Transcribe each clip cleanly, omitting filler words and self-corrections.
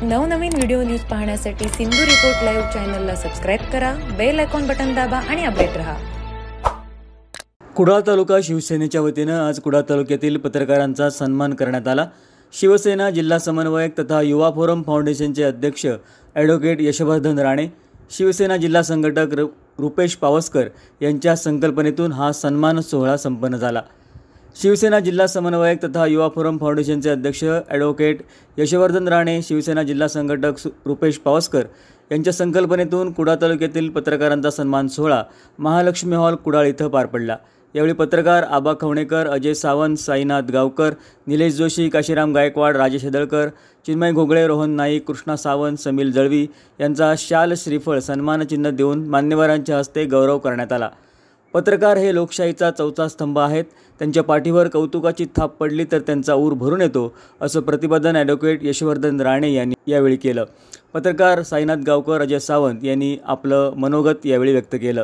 नवनवीन video news पाहण्यासाठी Sindhu report live चॅनलला सबस्क्राइब करा, बेल आयकॉन बटन दाबा आणि अपडेट रहा। कुडाळ तालुका शिवसेनेच्या वतीने आज कुडाळ तालुक्यातील पत्रकारांचा सन्मान करण्यात आला। शिवसेना जिल्हा समन्वयक तथा युवा फोरम फाउंडेशनचे अध्यक्ष ॲडव्होकेट यशवर्धन राणे, शिवसेना जिल्हा संघटक रुपेश पावसकर यांच्या संकल्पनेतून हा सन्मान सोहळा संपन्न झाला। शिवसेना जिल्हा समन्वयक तथा युवा फोरम फाउंडेशनचे अध्यक्ष ॲडव्होकेट यशवर्धन राणे, शिवसेना जिल्हा संघटक रुपेश पावसकर यांच्या संकल्पनेतून कुडाळ तालुक्यातील पत्रकारांचा सन्मान सोहळा महालक्ष्मी हॉल कुडाळ इथं पार पडला। यावेळी पत्रकार आबा खवणेकर, अजय सावंत, साईनाथ गावकर, निलेश जोशी, काशीराम गायकवाड, राजेश हेदळकर, चिन्मय घोगळे, रोहन नाईक, कृष्णा सावंत, समील जळवी यांचा शाल श्रीफळ सन्मानचिन्ह देऊन मान्यवरांच्या हस्ते गौरव करण्यात आला। पत्रकार हे लोकशाहीचा चौथा स्तंभ आहेत, त्यांच्या पाठीवर कौतुकाची थाप पडली तर त्यांचा ऊर भरून येतो, असं प्रतिपादन ॲडव्होकेट यशवर्धन राणे यांनी यावेळी केलं। पत्रकार साईनाथ गावकर, अजय सावंत यांनी आपलं मनोगत यावेळी व्यक्त केलं।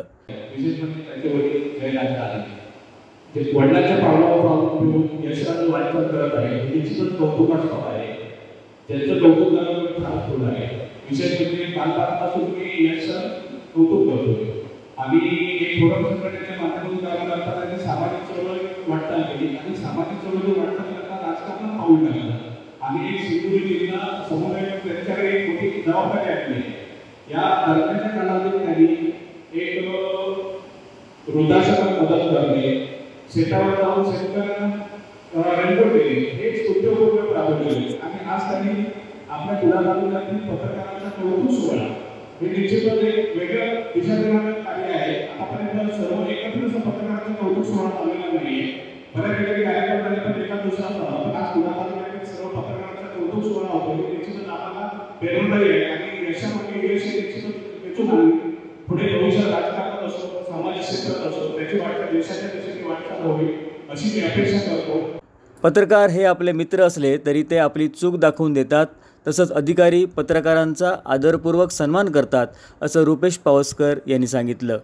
वडिलांच्या पावलावर घेऊन यशाचं वाटचाल करत आहे, निश्चितच कौतुकास्पद आहे। त्यांचं कौतुक करणं फार थोडं आहे। विशेष म्हणजे बालपणापासून मी यशाचं कौतुक करतो। आम्ही एक फोरम संघटनेच्या माध्यमातून काम करताना आणि सामाजिक चळवळ वाटचाल केली आणि सामाजिक चळवळ वाटचाल करताना राजकारणात पाऊल टाकलं। आम्ही एक सिंधुदुर्ग जिल्हा समन्वयक त्यांच्याकडे एक मोठी जबाबदारी आणली। या दरम्यानच्या काळामध्ये त्यांनी एक वृद्धाश्रमात मदत करणे, शेतावर जाऊन शेतकऱ्यांना रेनकोट देणे, हेच उद्योग राबवले आणि आज त्यांनी आपल्या कुडाळ तालुक्यातील पत्रकारांचा कौतुक सोहळा हे निश्चितच एक वेगळ्या दिशादेवाने कार्य आहे। आतापर्यंत सर्व एकत्र पत्रकारांचा कौतुक सोहळा झालेला नाहीये। बऱ्याच ठिकाणी कार्यक्रम पण एका दिवसात पण आज कुडाळ तालुक्यातील सर्व पत्रकारांचा कौतुक सोहळा होतो, हे निश्चितच आम्हाला प्रेरणादायी आहे आणि यशामध्ये यश निश्चितच वेचून आणून पुढे भविष्यात राजकारणात असो, सामाजिक क्षेत्रात असो, त्याची वाटचाल देशाच्या दिशेने वाटचाल होईल अशी मी अपेक्षा करतो। पत्रकार हे आपले मित्र असले तरी ते आपली चूक दाखवून देतात, तसंच अधिकारी पत्रकारांचा आदरपूर्वक सन्मान करतात, असं रुपेश पावसकर यांनी सांगितलं।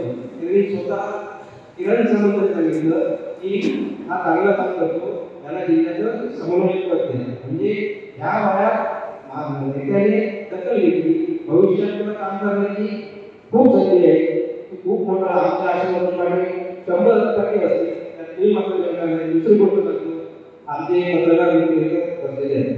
खूप संधी आहे, खूप मोठा आमच्या आशीर्वादाने 100% असते। त्यातही मात्र जनता दुसरी गोष्ट करतो, आमचे पत्रकार मित्र बसलेले आहेत,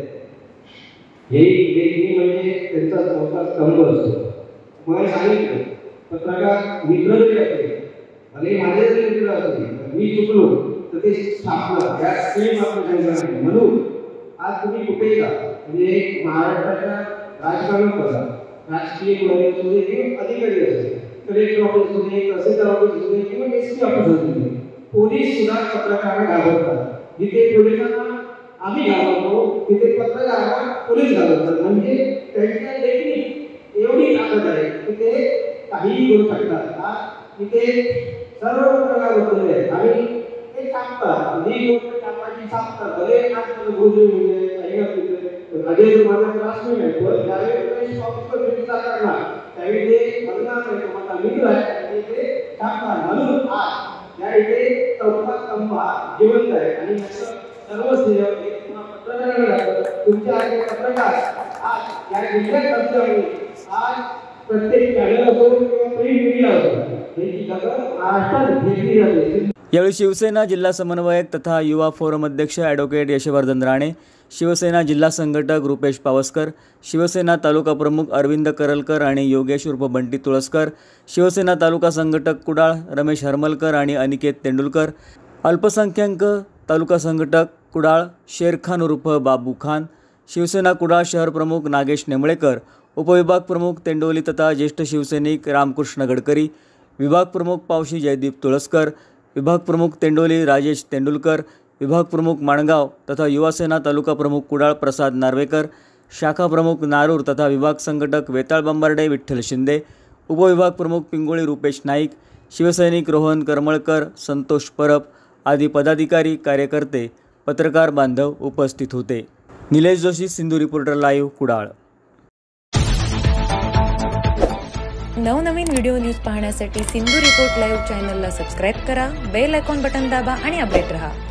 हे म्हणजे त्यांचा मोठा स्तंभ असतो। मला सांगितलं पत्रकार मित्र जरी असले आणि माझे जरी मित्र असले, मी चुकलो तर ते सापला त्याच मात्र जनता नाही। म्हणून आज तुम्ही कुठेही जा, म्हणजे महाराष्ट्राच्या राजकारणात बघा, राजकीय अधिकारी असते, कलेक्टर ऑफिस असते, तहसीलदार ऑफिस असते किंवा एसपी ऑफिस असते, पोलीस सुद्धा पत्रकारांना घाबरतात। जिथे पोलिसांना आम्ही घाबरतो तिथे पत्रकारांना पोलीस घाबरतात। म्हणजे त्यांच्या टेक्निक एवढी ताकद आहे की ते काहीही करू शकतात। आज तिथे सर्व पत्रकार बसलेले आहेत आणि ते कापतात, ही गोष्ट कापायची छापतात। भले आज गुरुजी म्हणजे अजय माझा क्लासमेट आहे, पण त्यावेळी ऑफिसर विचार करणार त्यावेळी ते बदलणार नाही, माझा मित्र आहे ते टाकणार। म्हणून आज या इथे चौथा स्तंभ जिवंत आहे आणि सर्व श्रेय पत्रकारांना जातं। तुमच्या पत्रकार आज या जिल्ह्यात असल्यामुळे आज प्रत्येक चॅनल असो किंवा प्रिंट मीडिया असो याची जागा महाराष्ट्रात घेतली जाते। यावेळी शिवसेना जिल्हा समन्वयक तथा युवा फोरम अध्यक्ष ॲडव्होकेट यशवर्धन राणे, शिवसेना जिल्हा संघटक रुपेश पावसकर, शिवसेना तालुका प्रमुख अरविंद करलकर आणि योगेश उर्फ बंटी तुळसकर, शिवसेना तालुका संघटक कुडाळ रमेश हरमलकर आणि अनिकेत तेंडुलकर, अल्पसंख्याक तालुका संघटक कुडाळ शेरखान उर्फ बाबू खान, शिवसेना कुडाळ शहर प्रमुख नागेश नेमळेकर, उपविभाग प्रमुख तेंडोली तथा ज्येष्ठ शिवसैनिक रामकृष्ण गडकरी, विभाग प्रमुख पावशी जयदीप तुळसकर, विभाग प्रमुख तेंडोली राजेश तेंडुलकर, विभाग प्रमुख माणगाव तथा युवासेना तालुका प्रमुख कुडाळ प्रसाद नार्वेकर, शाखा प्रमुख नारूर तथा विभाग संघटक वेताळ बंबार्डे विठ्ठल शिंदे, उपविभाग प्रमुख पिंगोळी रुपेश नाईक, शिवसैनिक रोहन करमळकर, संतोष परब आदी पदाधिकारी, कार्यकर्ते, पत्रकार बांधव उपस्थित होते। Nilesh Joshi, Sindhu reporter live, Kudal. नवनवीन व्हिडिओ न्यूज पाहण्यासाठी सिंधू रिपोर्ट लाईव्ह चॅनलला सबस्क्राइब करा, बेल आयकॉन बटन दाबा आणि अपडेट रहा।